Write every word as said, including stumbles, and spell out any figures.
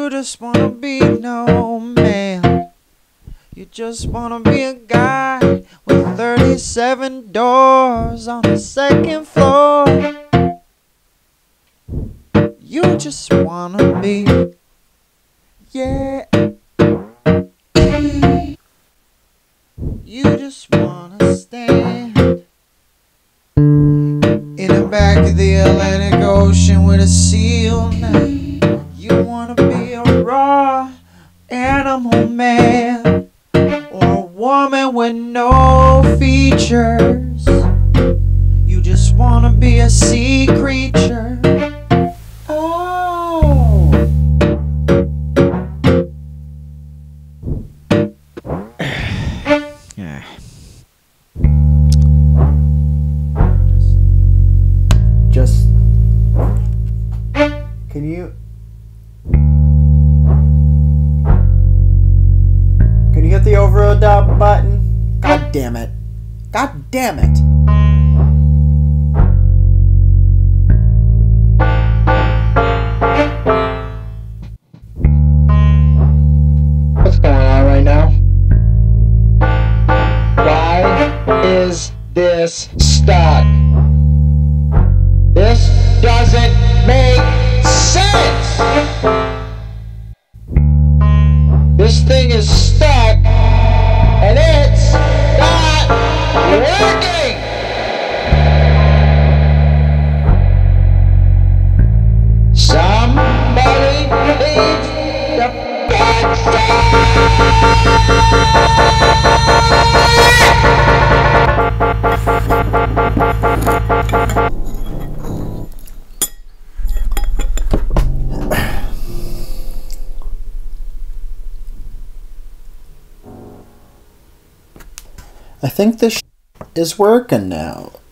You just wanna be no man. You just wanna be a guy with thirty-seven doors on the second floor. You just wanna be, yeah. You just wanna stand in the back of the Atlantic Ocean with a seal net. You wanna be a raw animal man, or a woman with no features. You just wanna be a sea creature. Oh, yeah. Just, can you, can you hit the overdub button? God damn it. God damn it. What's going on right now? Why is this stuck? This doesn't make sense! This thing is stuck and it's not working! Somebody needs to fix I think this is working now.